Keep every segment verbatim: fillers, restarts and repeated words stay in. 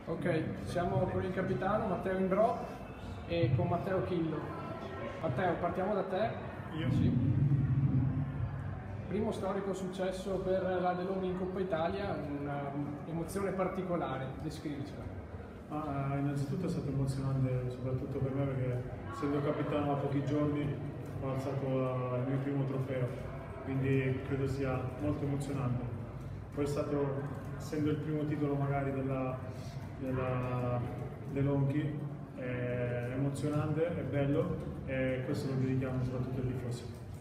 Ok, siamo con il capitano Matteo Imbrò e con Matteo Chillo. Matteo, partiamo da te. Io? Sì. Primo storico successo per la DeLonghi in Coppa Italia, un'emozione particolare, descrivicela. Ah, innanzitutto è stato emozionante soprattutto per me perché essendo capitano da pochi giorni ho alzato il mio primo trofeo, quindi credo sia molto emozionante. Poi è stato, essendo il primo titolo magari della, della DeLonghi, è emozionante, è bello e questo lo dedichiamo soprattutto ai tifosi.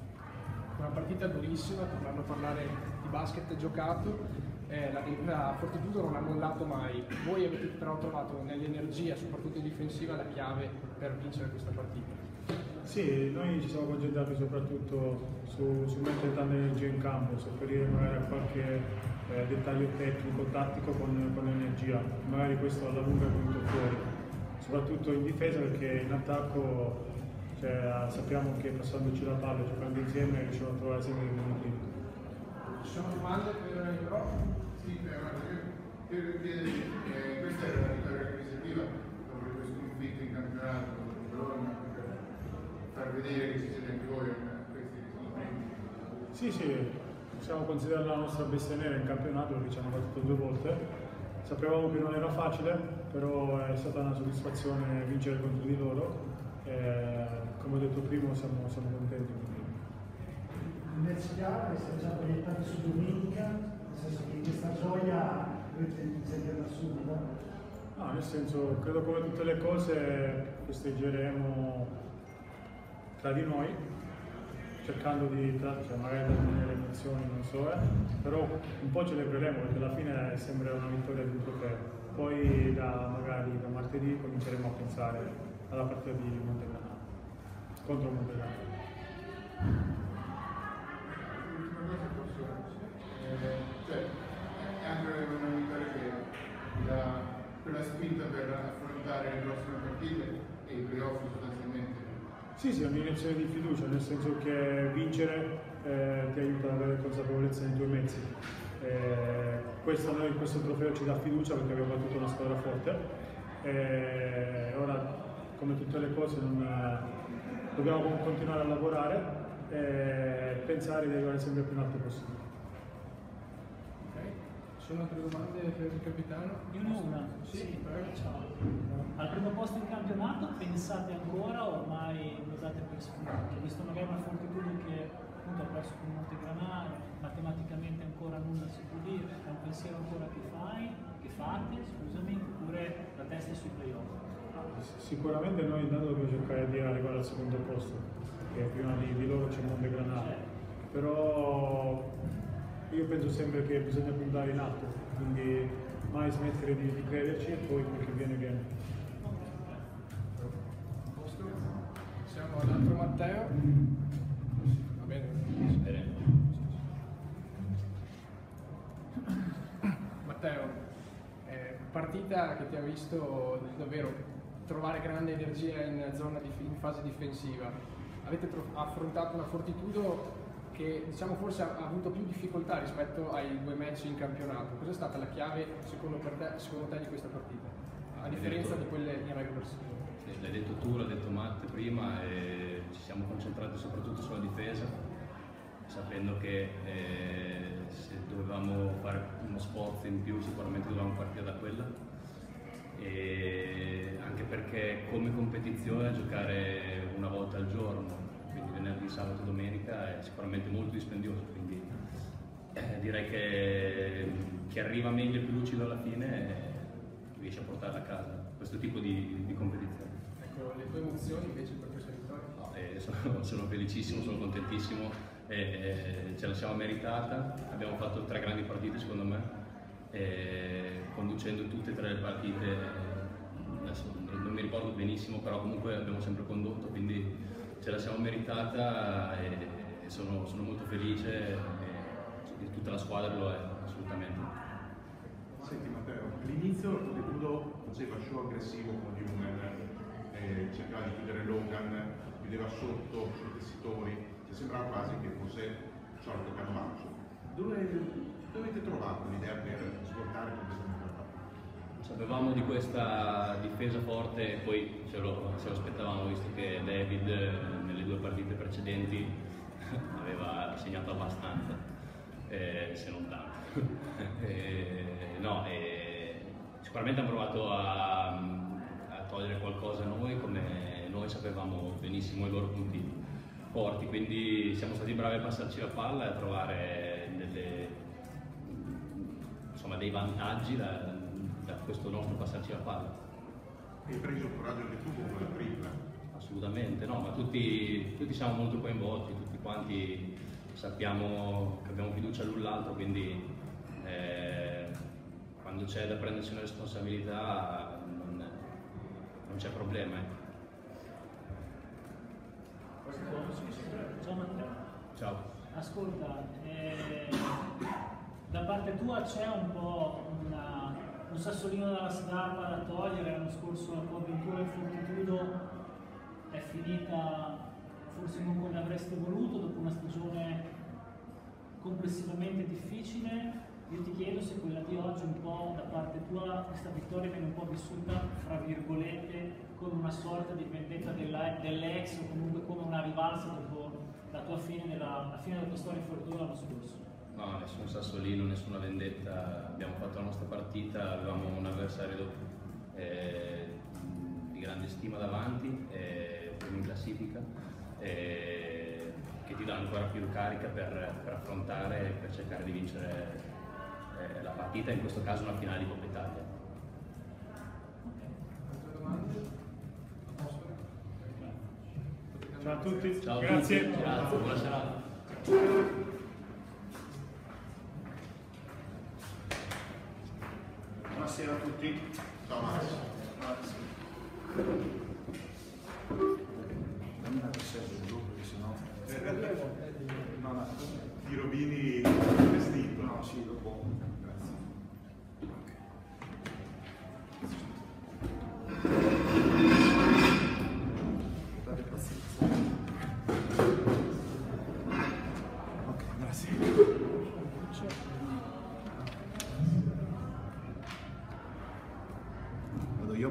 Una partita durissima, tornando a parlare di basket giocato. Eh, la, la Fortitudo non ha mollato mai, voi avete però trovato nell'energia, soprattutto difensiva, la chiave per vincere questa partita. Sì, noi ci siamo concentrati soprattutto su, su mettere tanta energia in campo, sopperire magari a qualche eh, dettaglio tecnico, tattico con, con l'energia, magari questo alla lunga è venuto fuori, soprattutto in difesa perché in attacco cioè, sappiamo che passandoci la palla, giocando insieme riusciamo a trovare sempre dei minuti. Ci sono domande per il Pro? Sì, eh, io chiederei, eh, questa è una vittoria acquisitiva dopo le due sconfitte in campionato con Bologna, per far vedere che ci siete anche voi a questi risultati. Sì, sì, possiamo considerare la nostra bestia nera in campionato perché ci hanno battuto due volte. Sapevamo che non era facile, però è stata una soddisfazione vincere contro di loro. E, come ho detto prima, siamo, siamo contenti. L'università essere già proiettati su domenica, nel senso che questa gioia dovete sentirla subito. No, nel senso, credo come tutte le cose festeggeremo tra di noi, cercando di, cioè magari da tenere le emozioni, non so, eh, però un po' celebreremo perché alla fine sembra una vittoria di un trofeo. Poi da magari da martedì cominceremo a pensare alla partita di Montegrano, contro Montegrano. Cioè, è anche una vittoria che dà quella spinta per affrontare le prossime partite e i playoff sostanzialmente. Sì, sì, è un'iniezione di fiducia, nel senso che vincere eh, ti aiuta ad avere consapevolezza nei tuoi mezzi. Eh, questo, noi, questo trofeo ci dà fiducia perché abbiamo battuto una squadra forte. Eh, ora, come tutte le cose, non, dobbiamo continuare a lavorare e pensare di arrivare sempre più in alto possibile. Ci sono altre domande per il capitano? Io ne ho una. Sì, sì. prego. Ciao. Al primo posto in campionato pensate ancora o ormai lo date per scontato? Visto magari una Fortitudo che appunto ha perso con Montegranaro, matematicamente ancora nulla si può dire, è un pensiero ancora che fai, che fate, scusami, oppure la testa è sui playoff? Sicuramente noi intanto dobbiamo cercare di arrivare al secondo posto, perché prima di, di loro c'è Montegranaro, certo. Però io penso sempre che bisogna puntare in alto, quindi mai smettere di, di crederci e poi quel che viene viene. Siamo all'altro Matteo. Va bene. Matteo, eh, partita che ti ha visto davvero trovare grande energia in, zona di, in fase difensiva. Avete affrontato una Fortitudo che diciamo forse ha avuto più difficoltà rispetto ai due match in campionato. Cos'è stata la chiave secondo, per te, secondo te di questa partita? A differenza detto, di quelle in regular season? Sì, l'hai detto tu, l'ha detto Matte prima e ci siamo concentrati soprattutto sulla difesa, sapendo che eh, se dovevamo fare uno sforzo in più sicuramente dovevamo partire da quella. E anche perché come competizione giocare una volta al giorno, quindi venerdì, sabato e domenica, è sicuramente molto dispendioso, quindi eh, direi che chi arriva meglio e più lucido alla fine eh, riesce a portarla a casa questo tipo di, di competizione. Ecco, le tue emozioni invece per questa vittoria? No, eh, sono, sono felicissimo, sono contentissimo, eh, eh, ce la siamo meritata, abbiamo fatto tre grandi partite secondo me, eh, conducendo tutte e tre le partite, adesso non mi ricordo benissimo, però comunque abbiamo sempre condotto, quindi ce la siamo meritata e, e sono, sono molto felice e tutta la squadra lo è assolutamente. Senti Matteo, all'inizio il Fortitudo faceva show aggressivo con Newman, eh, cercava di chiudere Logan, chiudeva sotto sui tessitori, ci sembrava quasi che fosse il solito canovaccio. Dove, dove avete trovato l'idea per svoltare completamente la partita? Sapevamo di questa difesa forte e poi ce lo, ce lo aspettavamo, visto che David eh, nelle due partite precedenti aveva segnato abbastanza, eh, se non tanto. eh, no, eh, sicuramente hanno provato a, a togliere qualcosa a noi, come noi sapevamo benissimo i loro punti forti, quindi siamo stati bravi a passarci la palla e a trovare delle, insomma, dei vantaggi da, da questo nostro passarci la palla. Hai preso il coraggio anche tu con quella tripla? Assolutamente, no, ma tutti, tutti siamo molto coinvolti, tutti quanti sappiamo che abbiamo fiducia l'un l'altro, quindi eh, quando c'è da prendersi una responsabilità non, non c'è problema. Eh. Ciao Matteo. Ciao. Ascolta, eh, da parte tua c'è un po' una, un sassolino dalla scarpa da togliere. L'anno scorso la tua avventura in Fortitudo è finita forse non come avresti voluto, dopo una stagione complessivamente difficile. Io ti chiedo se quella di oggi un po' da parte tua, questa vittoria viene un po' vissuta, fra virgolette, come una sorta di vendetta dell'ex o comunque come una rivalsa dopo la tua fine della, la fine della tua storia in Fortitudo l'anno scorso. No, nessun sassolino, nessuna vendetta, abbiamo fatto la nostra partita, avevamo un avversario eh, di grande stima davanti, eh, primo in classifica, eh, che ti dà ancora più carica per, per affrontare e per cercare di vincere eh, la partita, in questo caso una finale di Coppa Italia. Ciao a tutti, Ciao a grazie. tutti, grazie, buona serata. Buonasera a tutti. Ciao Max. Dammi una cassetta di gruppo, perché sennò... No, no. Di Robini vestito. No, sì, dopo. Grazie. Date pazienza. Ok, grazie. Vado io?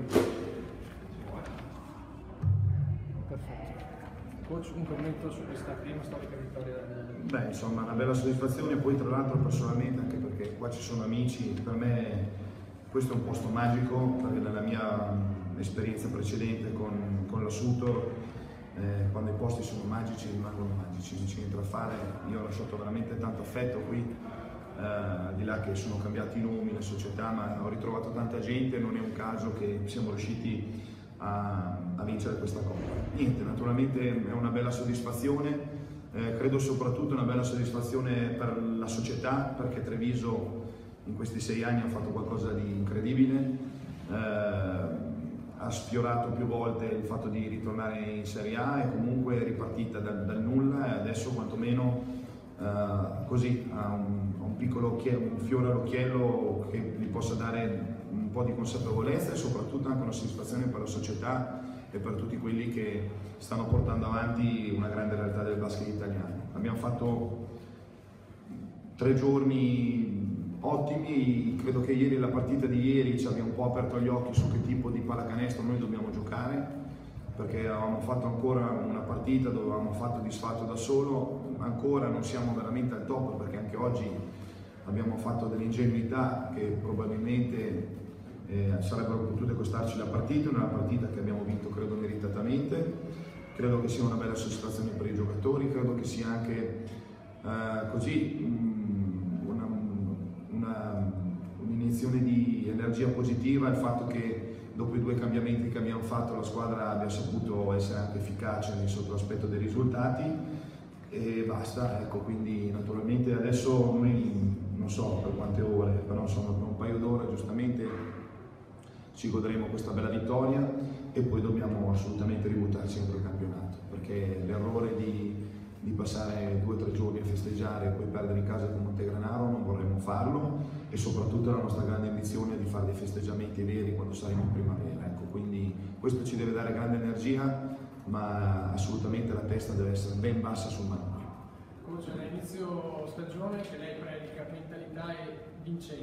Perfetto. Coach, un commento su questa prima storica vittoria del... Beh, insomma, una bella soddisfazione, poi tra l'altro personalmente, anche perché qua ci sono amici, per me questo è un posto magico, perché nella mia mh, esperienza precedente con, con la Sutor, eh, quando i posti sono magici rimangono magici, non c'è niente da fare. Io ho lasciato veramente tanto affetto qui, eh, al di là che sono cambiati i nomi, le società, ma ho ritrovato tanta gente, non è un caso che siamo riusciti a, a vincere questa Coppa. Niente, naturalmente è una bella soddisfazione. Eh, credo soprattutto una bella soddisfazione per la società, perché Treviso in questi sei anni ha fatto qualcosa di incredibile, eh, ha sfiorato più volte il fatto di ritornare in Serie A e comunque è ripartita dal, dal nulla e adesso quantomeno eh, così ha un, un piccolo un fiore all'occhiello che gli possa dare un po' di consapevolezza e soprattutto anche una soddisfazione per la società e per tutti quelli che stanno portando avanti una grande realtà del basket italiano. Abbiamo fatto tre giorni ottimi, credo che ieri la partita di ieri ci abbia un po' aperto gli occhi su che tipo di pallacanestro noi dobbiamo giocare, perché avevamo fatto ancora una partita dove avevamo fatto disfatto da solo, ancora non siamo veramente al top, perché anche oggi abbiamo fatto delle ingenuità che probabilmente Eh, sarebbero potute costarci la partita, una partita che abbiamo vinto credo meritatamente. Credo che sia una bella soddisfazione per i giocatori, credo che sia anche eh, così um, una, una, un'iniezione di energia positiva il fatto che dopo i due cambiamenti che abbiamo fatto la squadra abbia saputo essere anche efficace sotto l'aspetto dei risultati e basta, ecco. Quindi naturalmente adesso noi non so per quante ore, però insomma per un paio d'ore giustamente ci godremo questa bella vittoria e poi dobbiamo assolutamente ributtarci dentro il campionato, perché l'errore di, di passare due o tre giorni a festeggiare e poi perdere in casa con Montegranaro non vorremmo farlo, e soprattutto la nostra grande ambizione è di fare dei festeggiamenti veri quando saremo in primavera, ecco. Quindi questo ci deve dare grande energia, ma assolutamente la testa deve essere ben bassa sul manovra. Coach, all'inizio stagione che lei predica mentalità e vincente,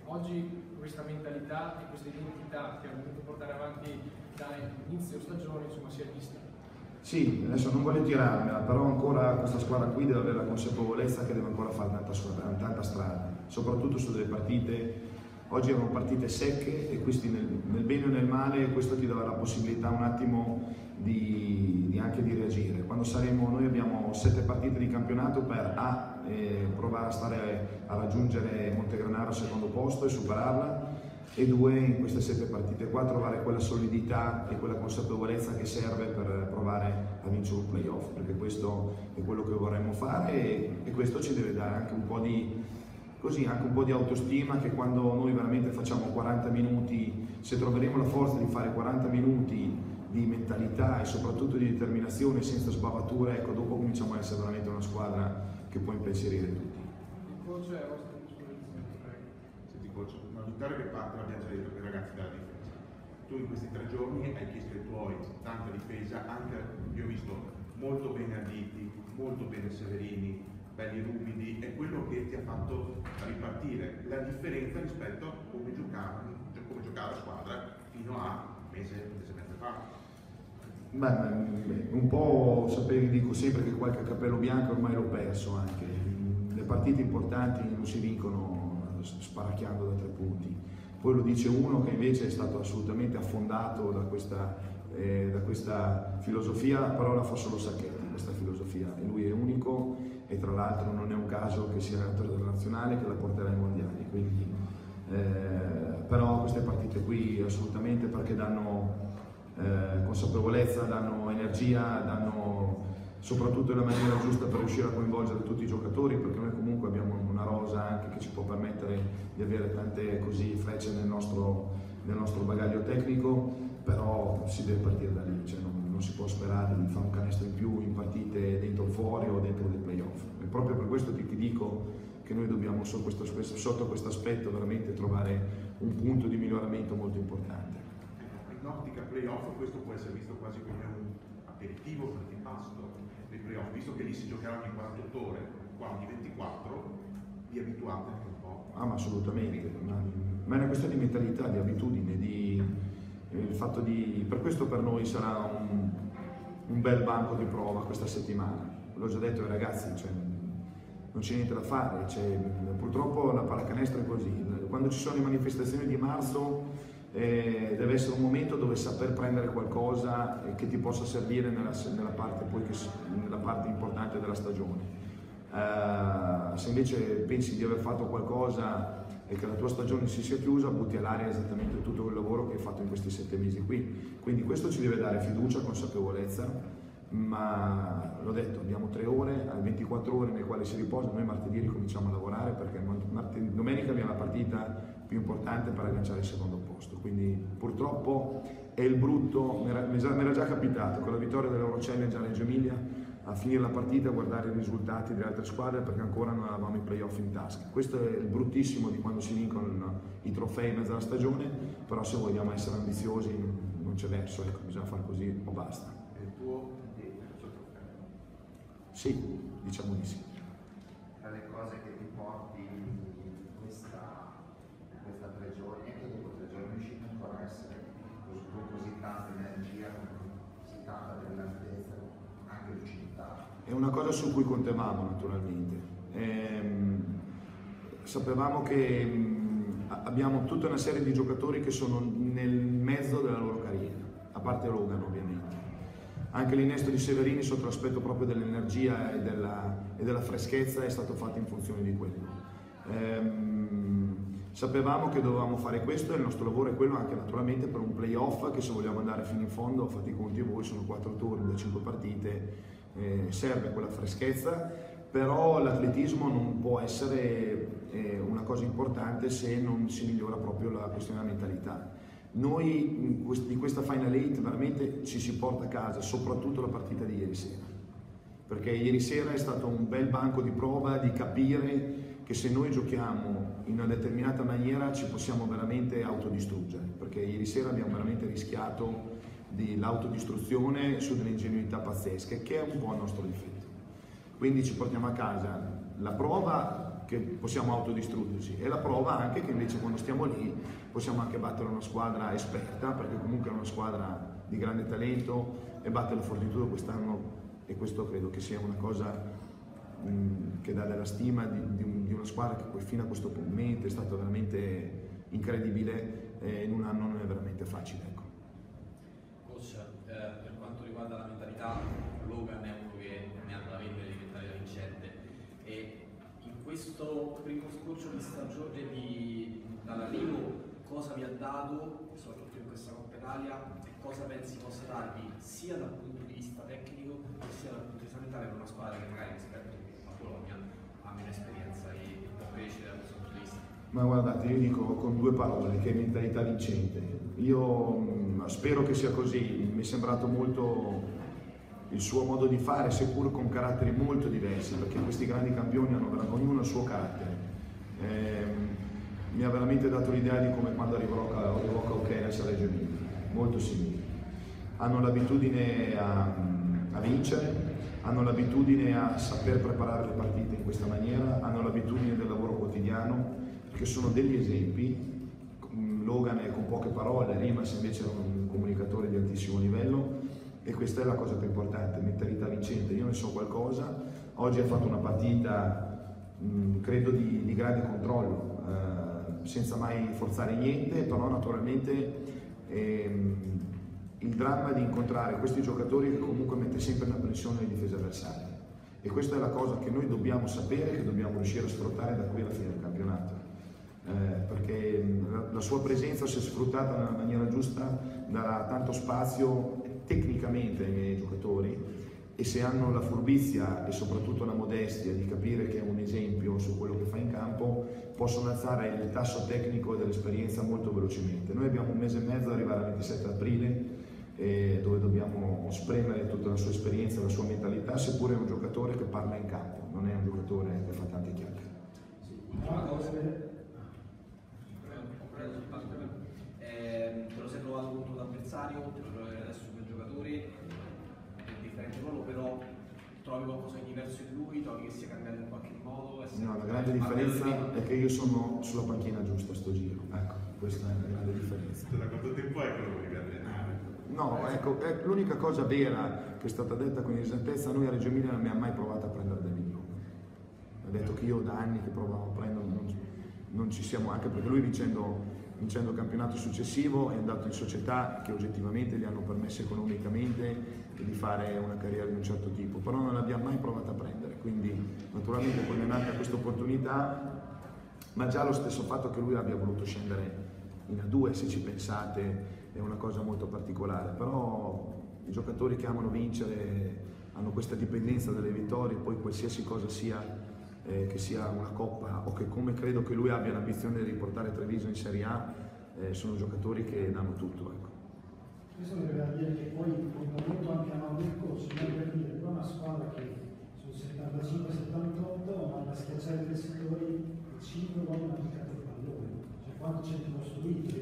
oggi questa mentalità e questa identità che ha voluto portare avanti da inizio stagione, insomma, si è vista. Sì, adesso non voglio tirarmela, però ancora questa squadra qui deve avere la consapevolezza che deve ancora fare tanta, tanta strada, soprattutto su delle partite. Oggi erano partite secche e questi nel, nel bene o nel male questo ti darà la possibilità un attimo di, di anche di reagire. Quando saremo, noi abbiamo sette partite di campionato per A, eh, provare a, stare, a raggiungere Montegranaro al secondo posto e superarla, e due, in queste sette partite qua trovare quella solidità e quella consapevolezza che serve per provare a vincere un playoff, perché questo è quello che vorremmo fare e, e questo ci deve dare anche un po' di così anche un po' di autostima, che quando noi veramente facciamo quaranta minuti, se troveremo la forza di fare quaranta minuti di mentalità e soprattutto di determinazione senza sbavature, ecco, dopo cominciamo a essere veramente una squadra che può impensierire tutti. Il coach è a vostra disposizione, prego. Senti coach, una vittoria che parte, l'abbiamo già detto, per i ragazzi della difesa. Tu in questi tre giorni hai chiesto ai tuoi tanta difesa, anche io ho visto molto bene Arditi, molto bene Severini, belli ruvidi, è quello che ti ha fatto ripartire la differenza rispetto a come giocava, come giocava la squadra fino a un mese, un mese e mezzo fa. Beh, un po' sapevi, dico sempre che qualche capello bianco ormai l'ho perso anche. Le partite importanti non si vincono sparacchiando da tre punti. Poi lo dice uno che invece è stato assolutamente affondato da questa, eh, da questa filosofia, però la fa solo Sacchetti, questa filosofia, e lui è unico. E tra l'altro non è un caso che sia allenatore della nazionale che la porterà ai mondiali, quindi, eh, però queste partite qui assolutamente, perché danno eh, consapevolezza, danno energia, danno soprattutto la maniera giusta per riuscire a coinvolgere tutti i giocatori, perché noi comunque abbiamo una rosa anche che ci può permettere di avere tante così frecce nel nostro, nel nostro bagaglio tecnico, però si deve partire da lì, cioè non, non si può sperare di fare un canestro in più in partite dentro o fuori o dentro dei playoff. E proprio per questo ti, ti dico che noi dobbiamo sotto questo, sotto questo aspetto veramente trovare un punto di miglioramento molto importante. In ottica playoff questo può essere visto quasi come un aperitivo, un antipasto dei playoff, visto che lì si giocheranno in quarantotto ore, qua di ventiquattro, vi abituate anche un po'. Ah, ma assolutamente, ma, ma è una questione di mentalità, di abitudine, di il fatto di, per questo per noi sarà un, un bel banco di prova questa settimana. L'ho già detto ai ragazzi, cioè, non c'è niente da fare, cioè, purtroppo la pallacanestro è così. Quando ci sono le manifestazioni di marzo eh, deve essere un momento dove saper prendere qualcosa che ti possa servire nella, nella, parte, poi che, nella parte importante della stagione. Uh, se invece pensi di aver fatto qualcosa e che la tua stagione si sia chiusa, butti all'aria esattamente tutto quel lavoro che hai fatto in questi sette mesi qui. Quindi questo ci deve dare fiducia, consapevolezza, ma l'ho detto, abbiamo tre ore, ventiquattro ore nelle quali si riposa. Noi martedì ricominciamo a lavorare perché martedì, domenica abbiamo la partita più importante per agganciare il secondo posto. Quindi purtroppo è il brutto, mi era già capitato con la vittoria dell'Euro Challenge a Reggio Emilia, a finire la partita, a guardare i risultati delle altre squadre perché ancora non avevamo i playoff in tasca. Questo è il bruttissimo di quando si vincono i trofei in mezzo alla stagione, però se vogliamo essere ambiziosi non c'è verso, ecco, bisogna fare così o basta. E il tuo è il tuo trofeo? Sì, diciamo di sì. Tra le cose che ti porti in questa, in questa tre giorni, e che dopo tre giorni riuscite ancora a essere con così tanta energia, con così tanta brillantezza, anche lucidità. È una cosa su cui contavamo naturalmente. Ehm, sapevamo che ehm, abbiamo tutta una serie di giocatori che sono nel mezzo della loro carriera, a parte Logan ovviamente. Anche l'innesto di Severini sotto l'aspetto proprio dell'energia e della, e della freschezza è stato fatto in funzione di quello. Ehm, sapevamo che dovevamo fare questo e il nostro lavoro è quello anche naturalmente per un playoff che, se vogliamo andare fino in fondo, fate i conti voi, sono quattro turni da cinque partite, eh, serve quella freschezza, però l'atletismo non può essere eh, una cosa importante se non si migliora proprio la questione della mentalità. Noi di questa Final Eight veramente ci si porta a casa soprattutto la partita di ieri sera, perché ieri sera è stato un bel banco di prova di capire che se noi giochiamo in una determinata maniera ci possiamo veramente autodistruggere, perché ieri sera abbiamo veramente rischiato di l'autodistruzione su delle ingenuità pazzesche, che è un po' il nostro difetto. Quindi ci portiamo a casa la prova che possiamo autodistruggerci, e la prova anche che invece quando stiamo lì possiamo anche battere una squadra esperta, perché comunque è una squadra di grande talento, e battere la Fortitudo quest'anno, e questo credo che sia una cosa mh, che dà della stima di, di, un, di una squadra che fino a questo momento è stata veramente incredibile, e in un anno non è veramente facile. Ecco. Coach, eh, per quanto riguarda la mentalità, Logan è uno che ne ha da vendere di mentalità vincente, e in questo primo scorcio di stagione di, dall'arrivo cosa vi ha dato, soprattutto in questa Coppa Italia, e cosa pensi possa darvi sia dal punto di vista tecnico sia dal punto di vista mentale per una squadra che magari rispetto a Bologna ha meno esperienza e può crescere da questo punto di vista? Ma guardate, io dico con due parole, che è mentalità vincente. Io mh, spero che sia così, mi è sembrato molto il suo modo di fare, seppur con caratteri molto diversi, perché questi grandi campioni hanno ognuno il suo carattere. Ehm, mi ha veramente dato l'idea di come quando arrivò a Cauquenes a Reggio Emilia, molto simili. Hanno l'abitudine a, a vincere, hanno l'abitudine a saper preparare le partite in questa maniera, hanno l'abitudine del lavoro quotidiano, perché sono degli esempi. Logan è con poche parole, Rimas invece è un comunicatore di altissimo livello, e questa è la cosa più importante, mentalità vincente. Io ne so qualcosa, oggi ha fatto una partita mh, credo di, di grande controllo, eh, senza mai forzare niente, però naturalmente ehm, il dramma di incontrare questi giocatori che comunque mette sempre una pressione alle difese avversarie, e questa è la cosa che noi dobbiamo sapere, che dobbiamo riuscire a sfruttare da qui alla fine del campionato. Eh, perché la, la sua presenza, se sfruttata nella maniera giusta, darà tanto spazio tecnicamente ai miei giocatori, e se hanno la furbizia e soprattutto la modestia di capire che è un esempio su quello che fa in campo, possono alzare il tasso tecnico dell'esperienza molto velocemente. Noi abbiamo un mese e mezzo ad arrivare al ventisette aprile, eh, dove dobbiamo spremere tutta la sua esperienza, la sua mentalità, seppure è un giocatore che parla in campo, non è un giocatore che fa tante chiacchiere. Ultima cosa. Eh, te lo sei trovato contro l'avversario, te lo trovi adesso come giocatore, è differente ruolo, però trovi qualcosa di diverso in lui, trovi che sia cambiato in qualche modo? No, la grande differenza è che io sono sulla panchina giusta sto giro, ecco, questa è la grande differenza. Da quanto tempo è che lo vuoi allenare? No, ecco, è l'unica cosa vera che è stata detta con esattezza: noi a Reggio Emilia non mi ha mai provato a prendere del milione. Ha detto che io da anni che provavo a prendere, non, non ci siamo, anche perché lui vincendo vincendo il campionato successivo è andato in società che oggettivamente gli hanno permesso economicamente di fare una carriera di un certo tipo, però non l'abbiamo mai provato a prendere, quindi naturalmente quando è nata questa opportunità, ma già lo stesso fatto che lui abbia voluto scendere in A due, se ci pensate, è una cosa molto particolare, però i giocatori che amano vincere hanno questa dipendenza dalle vittorie, poi qualsiasi cosa sia, Eh, che sia una coppa o che, come credo che lui abbia l'ambizione di riportare Treviso in Serie A, eh, sono giocatori che danno tutto. Ecco. Questo mi deve dire che poi conta molto anche a mano del corso, per dire, è una squadra che sul settantacinque settantotto ma da schiacciare i pressitori cinque gol hanno toccato il pallone, cioè quanto c'è di costruito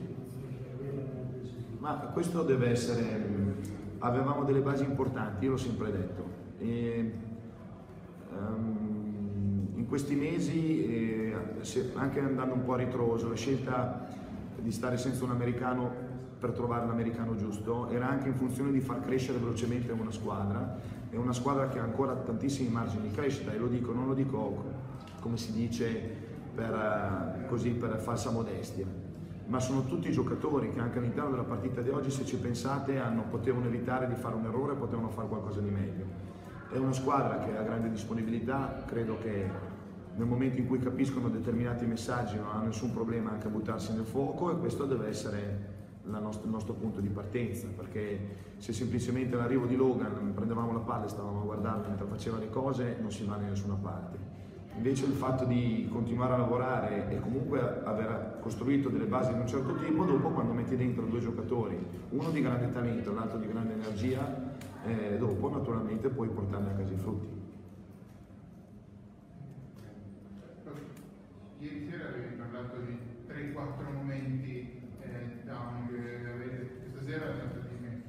ma questo deve essere, avevamo delle basi importanti, io l'ho sempre detto. E, um, in questi mesi, eh, se, anche andando un po' a ritroso, la scelta di stare senza un americano per trovare l'americano giusto era anche in funzione di far crescere velocemente una squadra, è una squadra che ha ancora tantissimi margini di crescita, e lo dico, non lo dico come si dice per, così, per falsa modestia, ma sono tutti giocatori che anche all'interno della partita di oggi, se ci pensate, hanno, potevano evitare di fare un errore, potevano fare qualcosa di meglio. È una squadra che ha grande disponibilità, credo che nel momento in cui capiscono determinati messaggi non hanno nessun problema anche a buttarsi nel fuoco, e questo deve essere la nostra, il nostro punto di partenza, perché se semplicemente all'arrivo di Logan prendevamo la palla e stavamo a guardarlo mentre faceva le cose, non si va da nessuna parte. Invece il fatto di continuare a lavorare e comunque aver costruito delle basi di un certo tipo, dopo quando metti dentro due giocatori, uno di grande talento e l'altro di grande energia, eh, dopo naturalmente puoi portarne a casa i frutti. Ieri sera avevi parlato di tre quattro momenti eh, down che avete, questa sera è andato di me.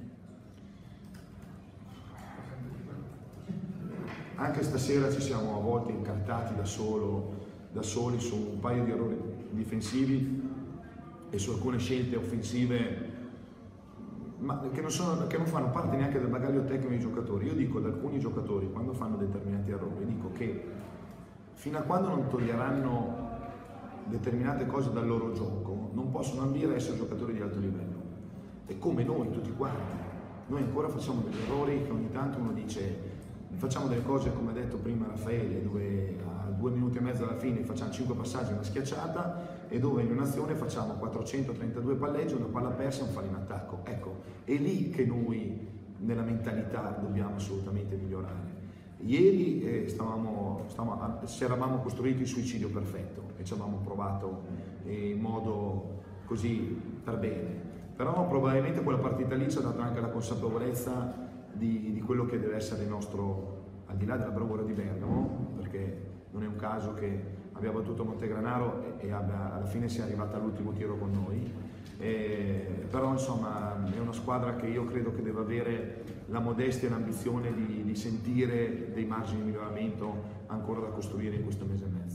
Anche stasera ci siamo a volte incartati da solo da soli su un paio di errori difensivi e su alcune scelte offensive ma che, non sono, che non fanno parte neanche del bagaglio tecnico dei giocatori. Io dico ad alcuni giocatori, quando fanno determinati errori, dico che fino a quando non toglieranno determinate cose dal loro gioco non possono ambire a essere giocatori di alto livello. E come noi tutti quanti, noi ancora facciamo degli errori che ogni tanto uno dice, facciamo delle cose come ha detto prima Raffaele, dove a due minuti e mezzo alla fine facciamo cinque passaggi e una schiacciata, e dove in un'azione facciamo quattrocentotrentadue palleggi, una palla persa e un fallo in attacco. Ecco, è lì che noi nella mentalità dobbiamo assolutamente migliorare. Ieri eh, stavamo, stavamo, ci eravamo costruiti il suicidio perfetto e ci avevamo provato in modo così per bene, però probabilmente quella partita lì ci ha dato anche la consapevolezza di, di quello che deve essere il nostro, al di là della bravura di Bergamo, perché non è un caso che abbia battuto Montegranaro e, e abbia, alla fine sia arrivata all'ultimo tiro con noi, e, però insomma è una squadra che io credo che deve avere la modestia e l'ambizione di, di sentire dei margini di miglioramento ancora da costruire in questo mese e mezzo.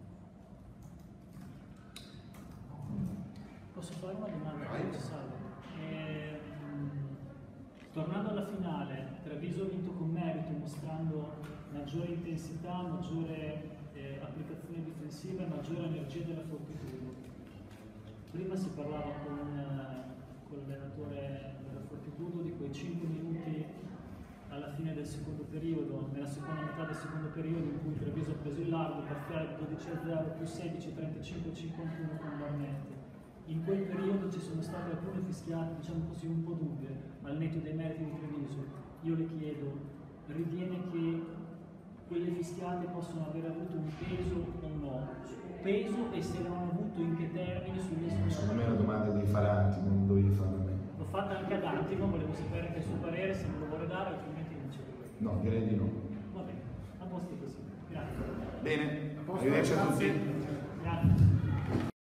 Posso fare una domanda? Eh, tornando alla finale, Treviso ha vinto con merito, mostrando maggiore intensità, maggiore eh, applicazione difensiva e maggiore energia della Fortitudo. Prima si parlava con, eh, con l'allenatore della Fortitudo di quei cinque minuti alla fine del secondo periodo, nella seconda metà del secondo periodo, in cui Treviso ha preso il largo per fare dodici a zero più sedici, trentacinque a cinquantuno con Barnetti. In quel periodo ci sono state alcune fischiate, diciamo così, un po' dubbie, al netto dei meriti di Treviso. Io le chiedo, ritiene che quelle fischiate possono aver avuto un peso o no? Peso, e se l'hanno avuto in che termini sulle sue... Secondo me è una domanda devi fare a Antimo, non dovevi farla a me. L'ho fatta anche ad Antimo, volevo sapere anche il suo parere, se me lo vuole dare, altrimenti non c'è. No, direi di no. Va bene, a posto così. Grazie. Bene, arrivederci a tutti. Grazie.